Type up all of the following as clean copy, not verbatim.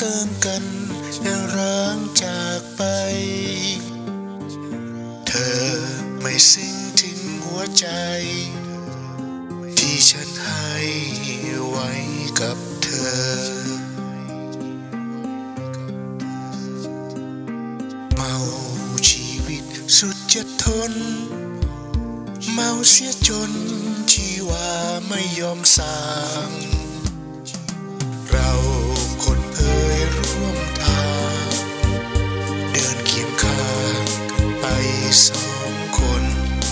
เติมกันและร้างจากไปเธอไม่สิ้นทิ้งหัวใจที่ฉันให้ไว้กับเธอเมาชีวิตสุดจะทนเมาเสียจนชีวาไม่ยอมสางเราคนเคยร่วมทางเดินเคียงข้างกันไปสองคน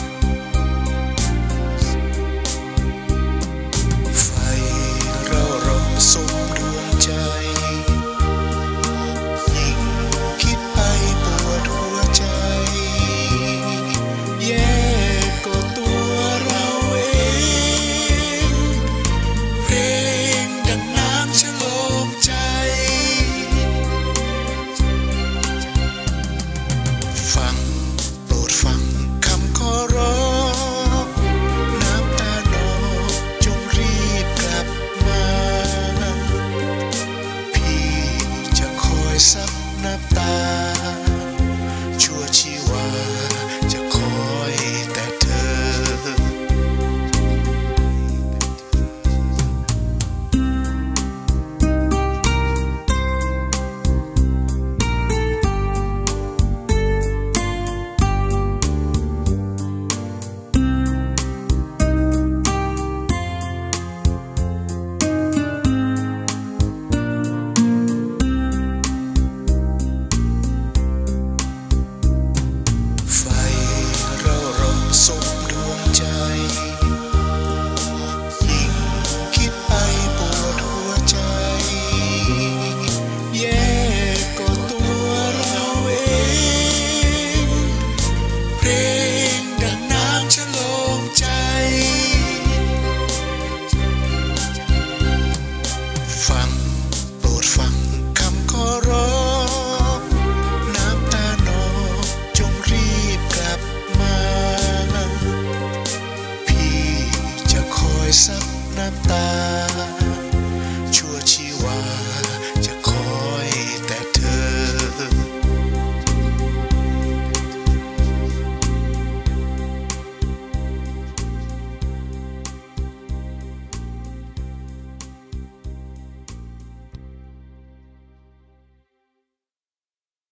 ไฟเราสมดวงใจยิ่งคิดไปปวดหัวใจแย่ก็ตัวเราเองเพลงดังน้ำฉลองใจฟังโปรดฟังคำขอร้องน้ำตาหนองจงรีบกลับมาพี่จะคอยซับน้ำตาชั่วชีวาจะคอยแต่เธอไฟเราสมดวงใจยิ่งคิดไปปวดหัวใจแย่ก็ตัวเราเองเพลงดังน้ำฉลองใจฟังโปรดฟังคำขอร้องน้ำตาหนองจงรีบกลับมาพี่จะคอยซับน้ำตา